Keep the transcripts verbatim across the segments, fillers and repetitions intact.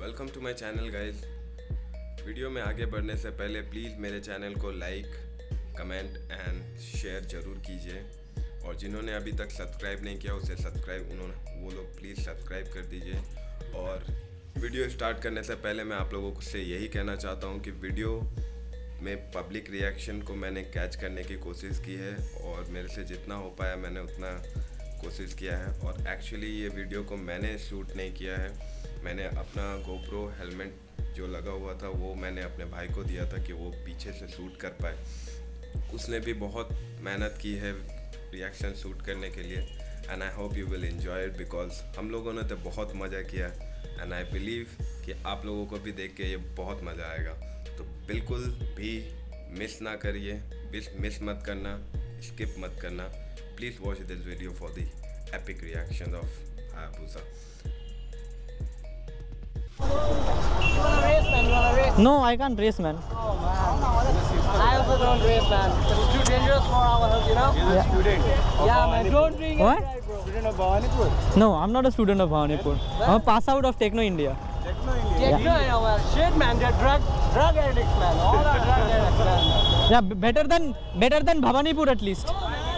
Welcome to my channel guys. Video में आगे बढ़ने से पहले प्लीज़ मेरे चैनल को लाइक, कमेंट एंड शेयर ज़रूर कीजिए, और जिन्होंने अभी तक सब्सक्राइब नहीं किया उसे सब्सक्राइब उन्होंने वो लोग प्लीज़ सब्सक्राइब कर दीजिए। और वीडियो स्टार्ट करने से पहले मैं आप लोगों से यही कहना चाहता हूँ कि वीडियो में पब्लिक रिएक्शन को मैंने कैच करने की कोशिश की है, और मेरे से जितना हो पाया मैंने उतना कोशिश किया है। और एक्चुअली ये वीडियो को मैंने शूट नहीं किया है, मैंने अपना गोप्रो हेलमेट जो लगा हुआ था वो मैंने अपने भाई को दिया था कि वो पीछे से शूट कर पाए। उसने भी बहुत मेहनत की है रिएक्शन शूट करने के लिए, and I hope you will enjoy it because हम लोगों ने तो बहुत मज़ा किया, एंड आई बिलीव कि आप लोगों को भी देख के ये बहुत मज़ा आएगा। तो बिल्कुल भी मिस ना करिए, मिस मत करना, स्किप मत करना। Please watch this video for the epic reaction of Hayabusa. No, I can't race, man. Oh, man. I also don't race, man. It's too dangerous for our health, you know? You're a student. Yeah, man. Don't drink and What? drive, bro. Student of Bhawanipur. No, I'm not a student of Bhawanipur. I'm a pass out of Techno India. Techno India. Yeah, yeah, yeah, man. Shit, man. They're drug, drug addicts, man. All are drug addicts, man. Yeah, b- better than better than Bhawanipur at least.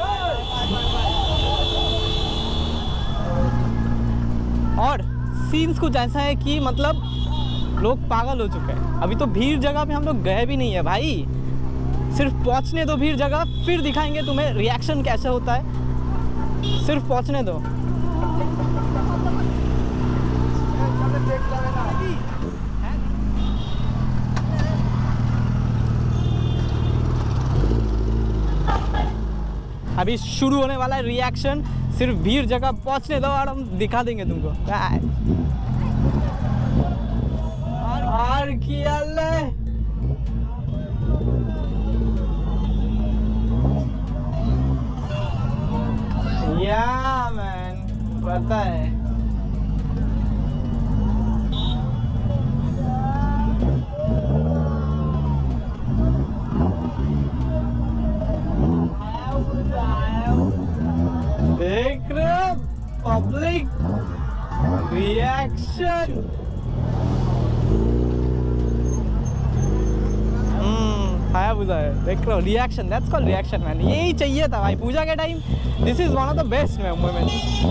और scenes कुछ ऐसा है कि मतलब लोग पागल हो चुके हैं। अभी तो भीड़ जगह पे हम लोग गए भी नहीं है भाई, सिर्फ पहुंचने दो भीड़ जगह, फिर दिखाएंगे तुम्हें रिएक्शन कैसे होता है। सिर्फ पहुंचने दो। अभी शुरू होने वाला है रिएक्शन, सिर्फ भीड़ जगह पहुंचने दो और हम दिखा देंगे तुमको। और किया ले या मैन, पता है देख रहे हो पब्लिक रिएक्शन। हम्म हायाबुसा है, देख रहे हो reaction, that's called reaction man. यही चाहिए था भाई पूजा के time. This is one of the best moment.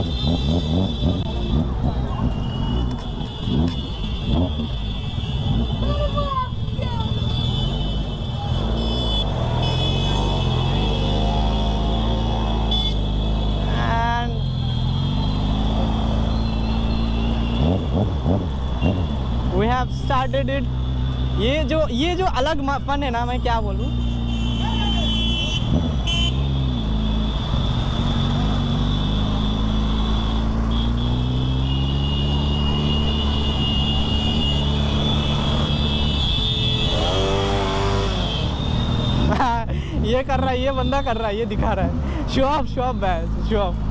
We have started it. ये जो ये जो अलग फन है ना, मैं क्या बोलूँ। ये कर रहा है, ये बंदा कर रहा है, ये दिखा रहा है। Show off, show off batch, show off.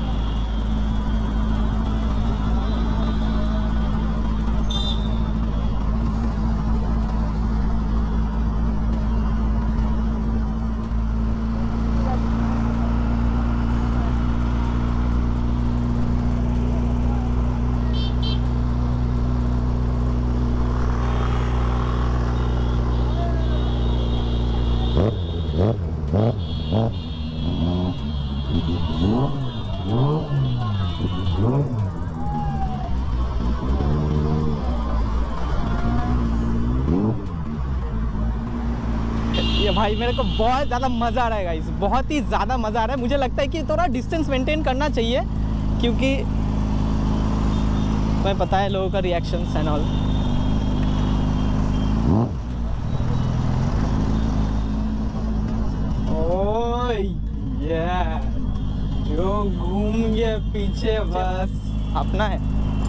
ये भाई मेरे को बहुत ज़्यादा मज़ा आ रहा है गाइस, बहुत ही ज़्यादा मज़ा आ रहा है। मुझे लगता है कि थोड़ा डिस्टेंस मेंटेन करना चाहिए, क्योंकि मैं पता है लोगों का रिएक्शंस एंड ऑल। ओह ये जो घूम गया पीछे बस अपना है,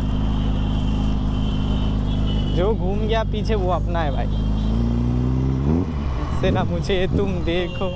जो घूम गया पीछे वो अपना है भाई। से ना मुझे तुम देखो।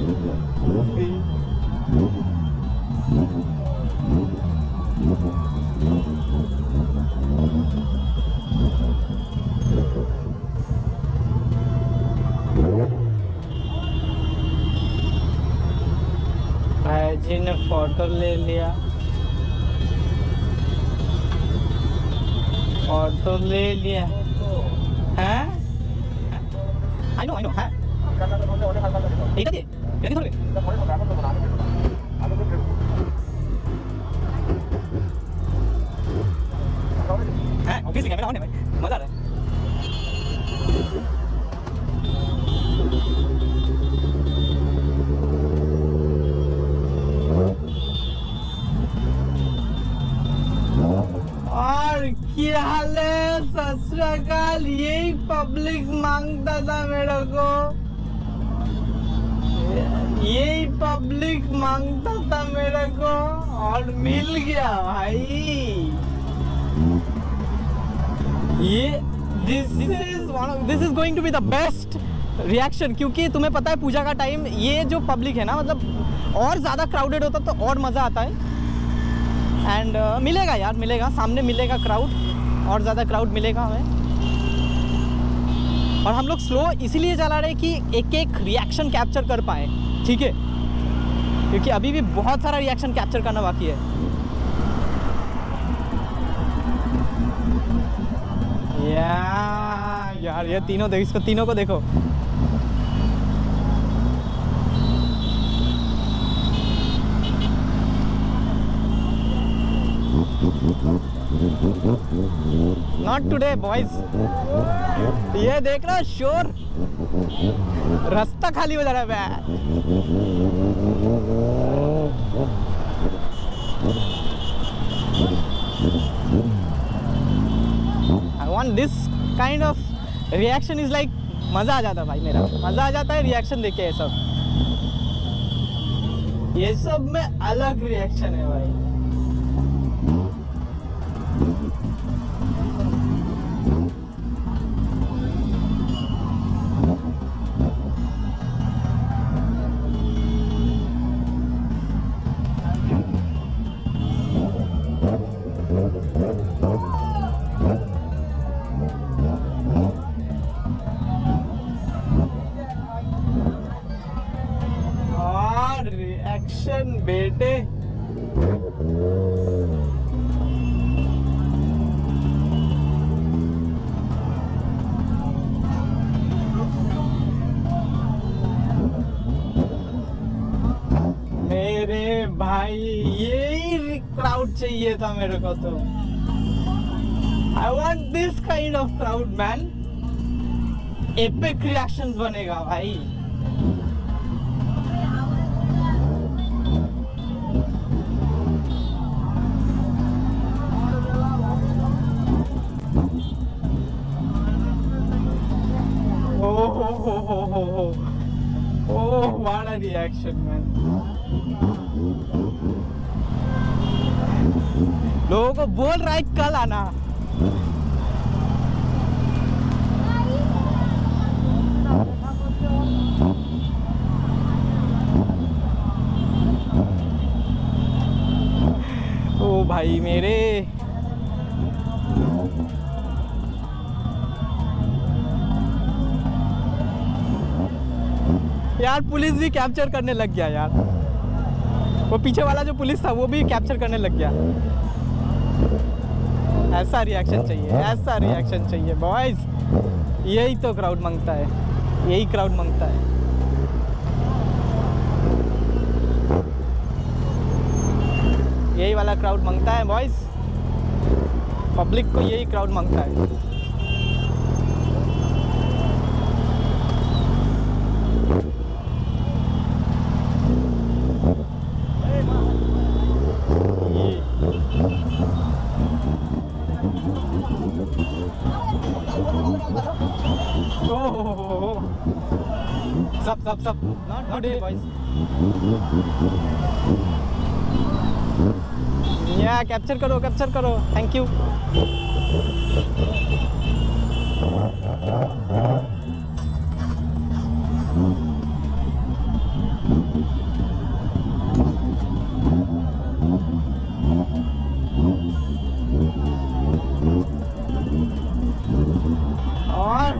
भाई जी ने फोटो ले लिया। ऑटो ले लिया हैं? आई नो आई नो है এইটা দিয়ে এটা কি ধরবে হ্যাঁ অবভিয়াসলি ক্যামেরা অন है भाई मजा आ रहा है और क्या हाल है ससुराल यही पब्लिक मांगता था मेरे को यही पब्लिक मांगता था मेरे को और मिल गया भाई ये this is one this is going to be the best reaction क्योंकि तुम्हें पता है पूजा का टाइम ये जो पब्लिक है ना मतलब और ज़्यादा क्राउडेड होता तो और मज़ा आता है एंड uh, मिलेगा यार मिलेगा सामने मिलेगा क्राउड और ज़्यादा क्राउड मिलेगा हमें और हम लोग स्लो इसीलिए चला रहे कि एक एक रिएक्शन कैप्चर कर पाए ठीक है क्योंकि अभी भी बहुत सारा रिएक्शन कैप्चर करना बाकी है या यार ये तीनों देखो इसको तीनों को देखो नॉट टुडे बॉयज ये देख रहा शोर रास्ता खाली हो जा रहा है I want this kind of reaction is like मजा आ जाता भाई मेरा मजा आ जाता है रिएक्शन देख के ये सब ये सब में अलग रिएक्शन है भाई रिएक्शन बेटे मेरे भाई यही क्राउड चाहिए था मेरे को तो I want this kind of crowd man epic reactions बनेगा भाई Oh, what a reaction, man! लोगों को बोल रहा है कल आना ओ भाई मेरे यार पुलिस भी कैप्चर करने लग गया यार वो पीछे वाला जो पुलिस था वो भी कैप्चर करने लग गया ऐसा रिएक्शन चाहिए ऐसा रिएक्शन चाहिए बॉयज यही तो क्राउड मांगता है यही क्राउड मांगता है यही वाला क्राउड मांगता है बॉयज पब्लिक को यही क्राउड मांगता है सब सब सब नॉट टुडे बॉयज या कैप्चर करो कैप्चर करो थैंक यू और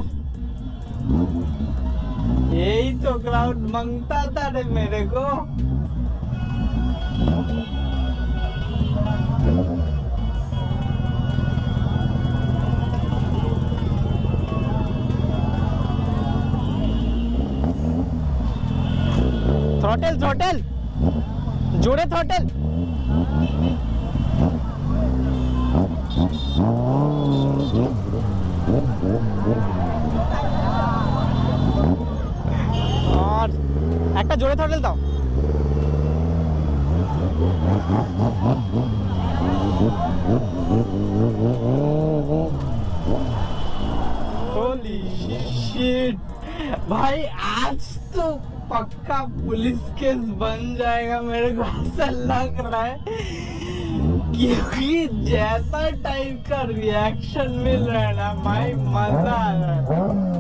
यही तो क्राउड मांगता था रे मेरे को थ्रॉटल थ्रॉटल जोड़े थ्रॉटल। और একটা জোরে থ্রটল দাও। होली शिट भाई, आज तो पक्का पुलिस केस बन जाएगा मेरे को ऐसा लग रहा है, क्योंकि जैसा टाइप का रिएक्शन मिल रहा है ना भाई, मजा आ रहा है।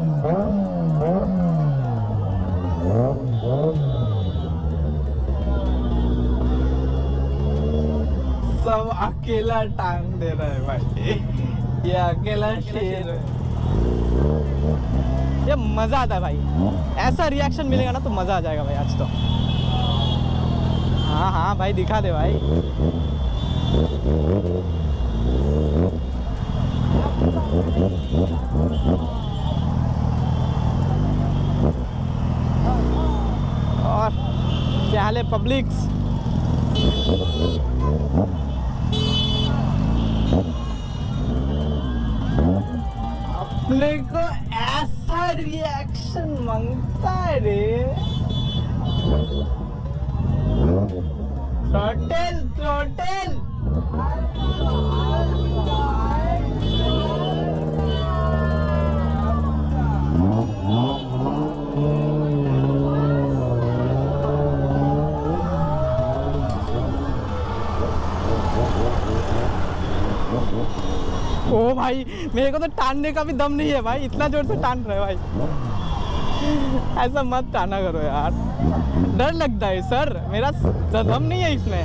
सब अकेला टांग दे रहा है भाई, ये अकेला शेर है। ये मजा आता है भाई, ऐसा रिएक्शन मिलेगा ना तो मजा आ जाएगा भाई आज तो। हाँ हाँ भाई दिखा दे भाई। और क्या हाल है पब्लिक्स? अपने को ऐसा रिएक्शन मांगता है रे। थ्रॉटल थ्रॉटल ओ भाई, मेरे को तो टानने का भी दम नहीं है भाई, इतना जोर से टान रहे भाई। ऐसा मत टाना करो यार, डर लगता है सर, मेरा दम नहीं है इसमें।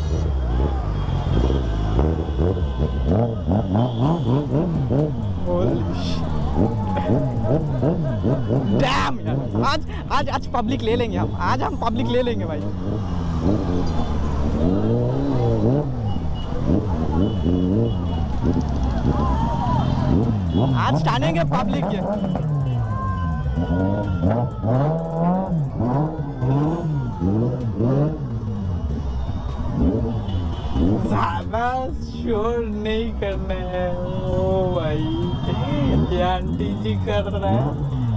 डैम यार, आज आज आज पब्लिक ले लेंगे हम, आज हम पब्लिक ले लेंगे भाई। आज टानेंगे पब्लिक के। ज्यादा शोर नहीं करना है। ओ भाई, ये आंटी जी कर रहा है।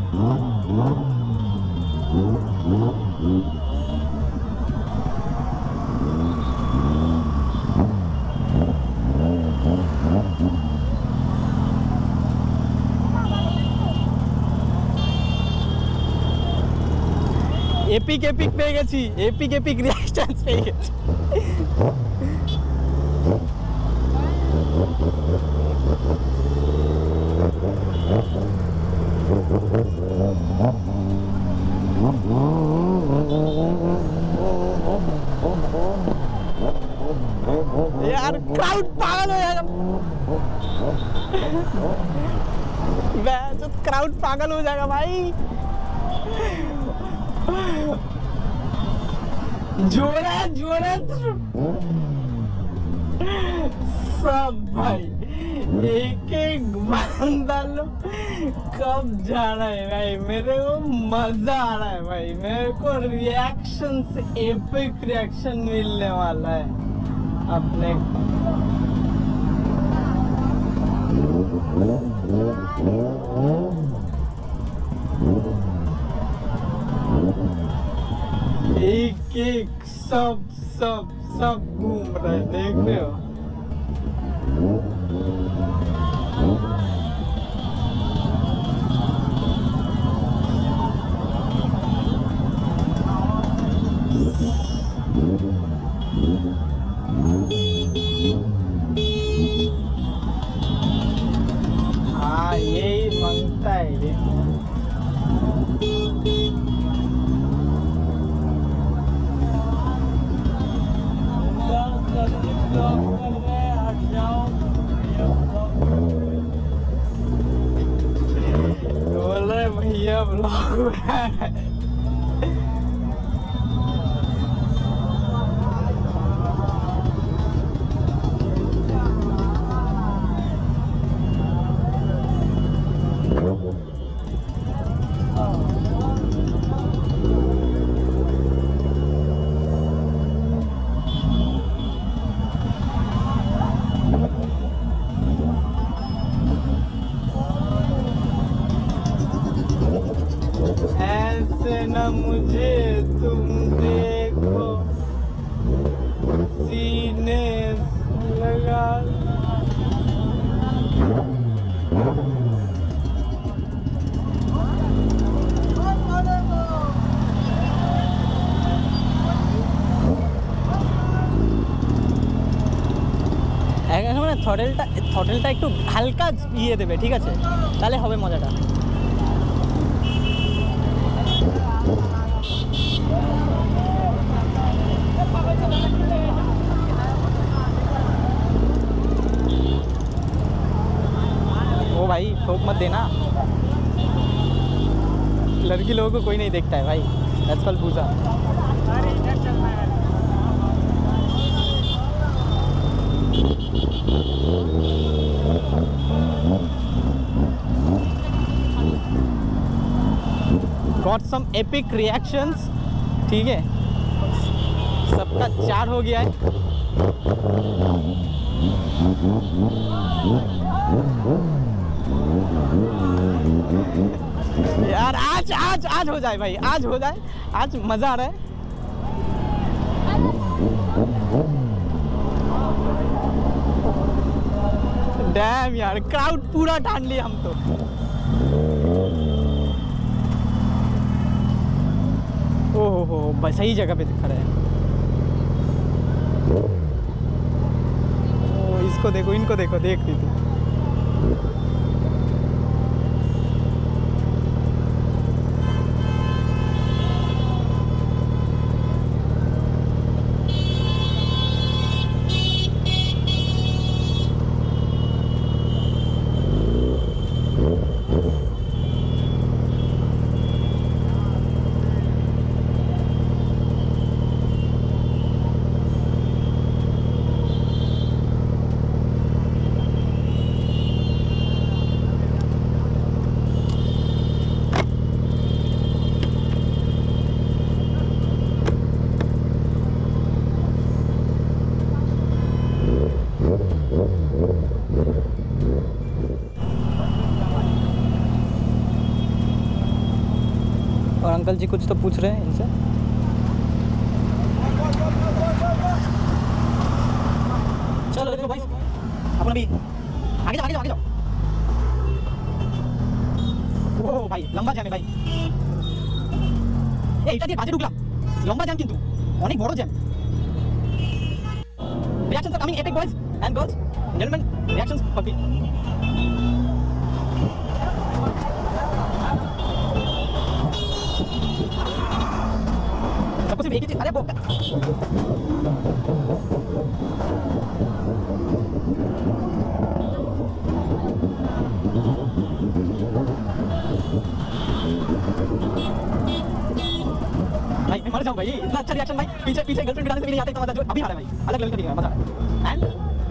এপিক এপিক পেয়ে গেছি, এপিক এপিক রিঅ্যাকশনস পেয়ে গেছি। यार क्राउड पागल हो जाएगा, क्राउड पागल हो जाएगा भाई। जोड़ा जोड़ा सब भाई, एक एक बंदा लो। कब जाना है भाई, मेरे को मजा आ रहा है भाई, मेरे को रिएक्शन से एपिक रिएक्शन मिलने वाला है अपने। एक एक सब सब सब घूम रहे, देख रहे हो? हाँ यही मांगता है ये। बोल रहे भैया ब्लॉग है। मुझे तुम देखो सीने लगा। এখন থ্রটলটা থ্রটলটা একটু হালকা ইয়ে দেবে, ঠিক আছে, তাহলে হবে মজাটা। ओ भाई ठोक मत देना, लड़की लोगों को कोई नहीं देखता है भाई, that's called Puja. Got some epic reactions, ठीक है, सबका चार हो गया है। यार आज आज आज हो जाए भाई, आज हो जाए, आज मजा आ रहा है। डैम यार, क्राउड पूरा ठान लिया हम तो। ओहो हो, बस सही जगह पे खड़ा है। ओ, इसको देखो, इनको देखो, देख रही थी। और अंकल जी कुछ तो पूछ रहे हैं इनसे। चलो देखो भाई, अपन भी आगे जाओ, आगे जाओ, आगे जाओ। ओ भाई लंबा জ্যাম ভাই, এই এটা দিয়ে বাজে ঢুকলাম, লম্বা জ্যাম কিন্তু অনেক বড় jam. Reactions are coming epic boys and girls, gentlemen, reactions puppy। सबको सिर्फ एक ही चीज, अरे वो भाई मैं मर जाऊं भाई, इतना अच्छा रिएक्शन भाई, पीछे पीछे गर्लफ्रेंड बिठाने से भी नहीं आता इतना मजा जो अभी आ रहा है भाई, अलग लेवल का दिखा मजा। एंड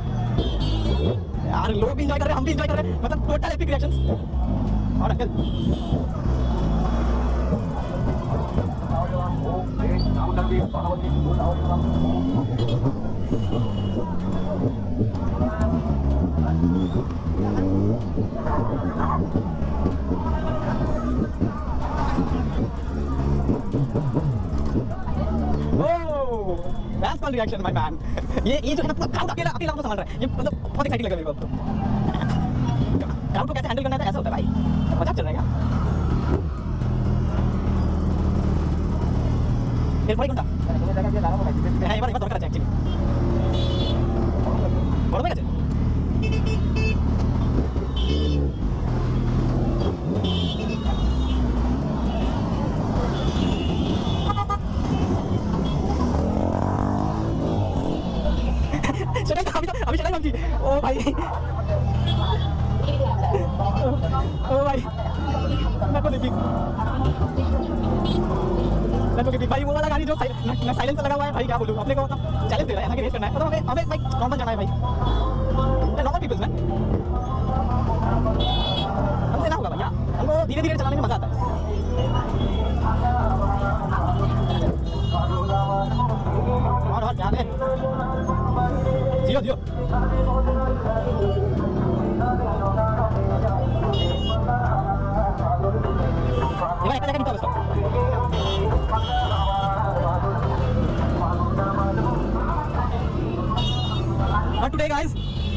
यार लोग भी एंजॉय कर रहे हैं, हम भी एंजॉय कर रहे हैं, मतलब टोटल एपिक रिएक्शंस। और uncle That's called reaction, my man। ये ये जो है ना पूरा क्राउड अकेला अकेला को संभाल रहा है, ये मतलब बहुत एक्साइटिंग लगा मेरे को। क्राउड को कैसे हैंडल करना है ऐसा होता है भाई, मजा चल रहा है। এরপরে কোনটা? হ্যাঁ এবার এবার দরকার আছে অ্যাকচুয়ালি। বড় হয়ে গেছে। সেটাই তো আমি তো আমি সেটাই ভাবছি। ও ভাই ও ভাই না কোন দিক भाई वो वाला गाड़ी जो साइलेंसर लगा हुआ है भाई, क्या बोलूं, अपने को मतलब चैलेंज दे रहा है, ऐसा कि रेस करना है, मतलब हमें हमें भाई नॉर्मल जाना है भाई, नॉर्मल पीपल्स मैन। हमसे ना होगा भैया, हमको धीरे धीरे चलाने में मजा आता है। और और ध्यान दे, जियो जियो। ये भाई एक जगह नहीं था उसको। Hey guys.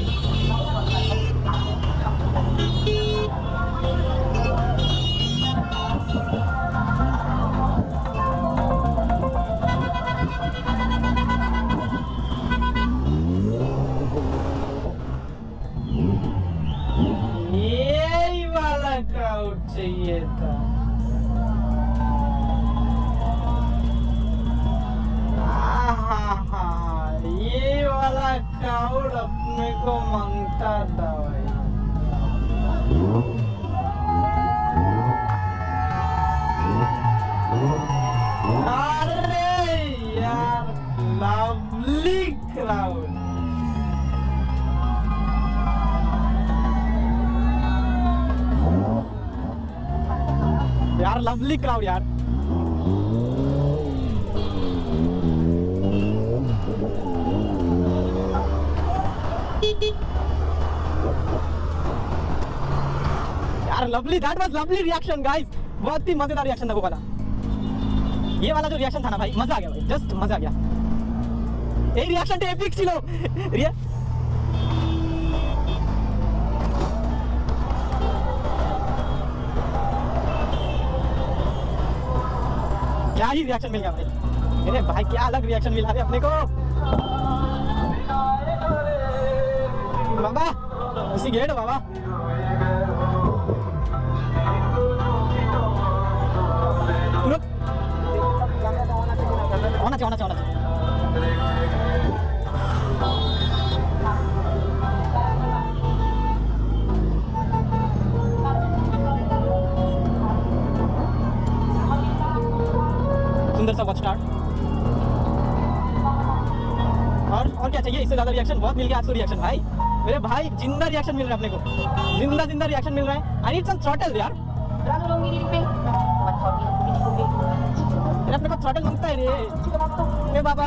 यही वाला क्राउड चाहिए था। आहा, ये वाला क्राउड अपने को मांगता था भाई। अरे यार, लवली क्राउड। यार लवली क्राउड यार। यार lovely, that was lovely reaction guys. बहुत ही मजेदार रिएक्शन था वो वाला। ये वाला जो रिएक्शन था ना भाई, मजा आ गया भाई, जस्ट मजा आ गया। ये रिएक्शन तो एपिक ছিল। रिया क्या ही रिएक्शन मिल गया भाई। अरे भाई क्या अलग रिएक्शन मिला है अपने को। बाबा उसी गेट बाबा। रुक होना चाहिए होना चाहिए होना चाहिए। सुंदर सा वॉच स्टार। और और क्या चाहिए इससे ज्यादा रिएक्शन। बहुत मिल गया आज तो रिएक्शन भाई। मेरे भाई जिंदा रिएक्शन मिल रहा है अपने को, जिंदा जिंदा रिएक्शन मिल रहा है। आई नीड सम थ्रॉटल यार। अपने को थ्रॉटल मांगता है रे। ए बाबा,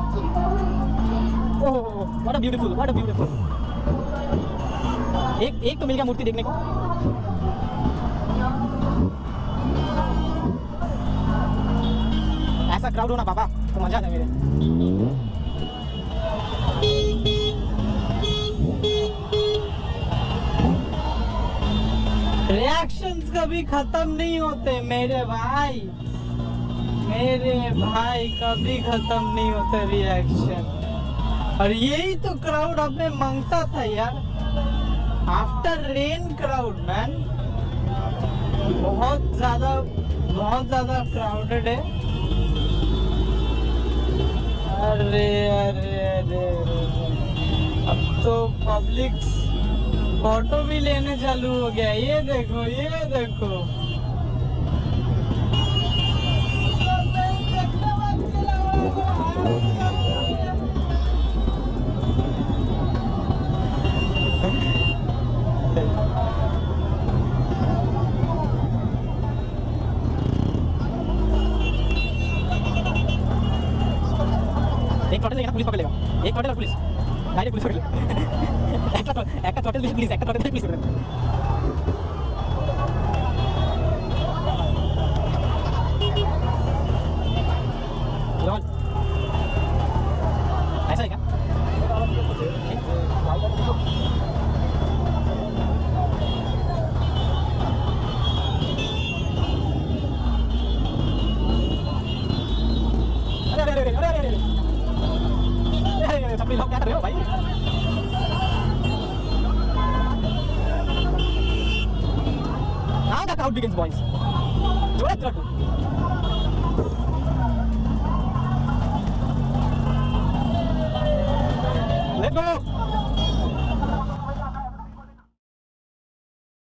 oh what a beautiful, what a beautiful. एक एक तो मिल गया मूर्ति देखने को। ऐसा क्राउड होना बाबा तो मजा आ जाए मेरे। रिएक्शंस कभी खत्म नहीं होते मेरे भाई, मेरे भाई कभी खत्म नहीं होते रिएक्शन। और यही तो क्राउड हमें मांगता था यार। आफ्टर रेन क्राउड मैन, बहुत ज्यादा बहुत ज्यादा क्राउडेड है। अरे अरे अरे अब तो पब्लिक फोटो भी लेने चालू हो गया। ये देखो ये देखो। एक टोटल लेगा पुलिस पकड़ लेगा। एक टोटल और पुलिस डायरेक्ट पुलिस पकड़ ले। एक टोटल एक टोटल ले पुलिस, एक टोटल ले पुलिस पकड़ ले। लॉल ऐसा है क्या? अरे अरे अरे अरे अरे छपरी लोग क्या कर रहे हो भाई? Now the crowd begins, boys. जोड़ा ट्रक